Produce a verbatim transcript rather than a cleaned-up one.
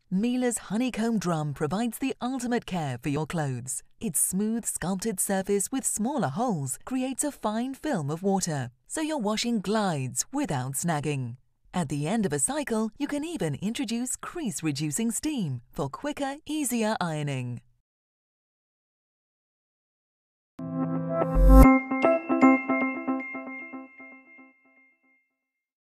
Miele's HoneyComb drum provides the ultimate care for your clothes. Its smooth, sculpted surface with smaller holes creates a fine film of water, so your washing glides without snagging. At the end of a cycle, you can even introduce crease-reducing steam for quicker, easier ironing.